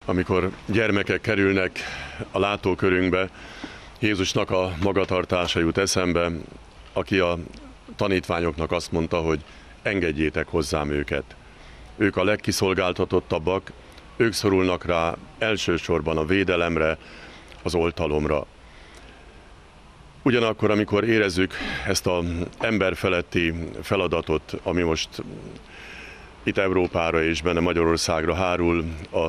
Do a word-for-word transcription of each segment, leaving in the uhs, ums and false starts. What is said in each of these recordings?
Amikor gyermekek kerülnek a látókörünkbe, Jézusnak a magatartása jut eszembe, aki a tanítványoknak azt mondta, hogy engedjétek hozzám őket. Ők a legkiszolgáltatottabbak, ők szorulnak rá elsősorban a védelemre, az oltalomra. Ugyanakkor, amikor érezzük ezt az emberfeletti feladatot, ami most itt Európára és benne Magyarországra hárul, a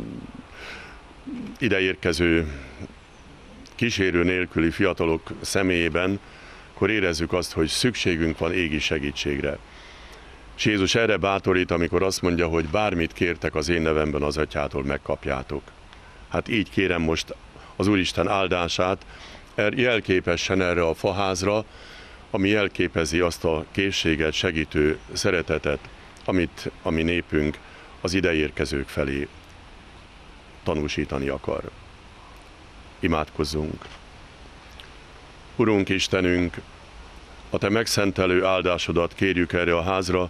ideérkező kísérő nélküli fiatalok személyében, akkor érezzük azt, hogy szükségünk van égi segítségre. És Jézus erre bátorít, amikor azt mondja, hogy bármit kértek az én nevemben, az Atyától megkapjátok. Hát így kérem most az Úristen áldását, jelképesen erre a faházra, ami jelképezi azt a készséget, segítő szeretetet, amit a mi népünk az ideérkezők felé tanúsítani akar. Imádkozzunk! Urunk Istenünk, a Te megszentelő áldásodat kérjük erre a házra,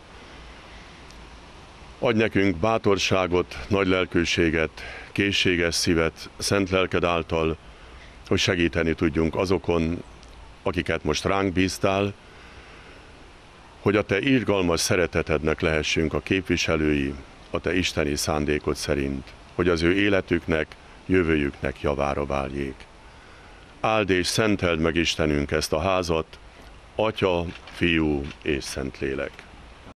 adj nekünk bátorságot, nagy lelkűséget, készséges szívet, szent lelked által, hogy segíteni tudjunk azokon, akiket most ránk bíztál, hogy a Te irgalmas szeretetednek lehessünk a képviselői, a Te isteni szándékod szerint, hogy az ő életüknek, jövőjüknek javára váljék. Áld és szenteld meg Istenünk ezt a házat, Atya, Fiú és Szentlélek.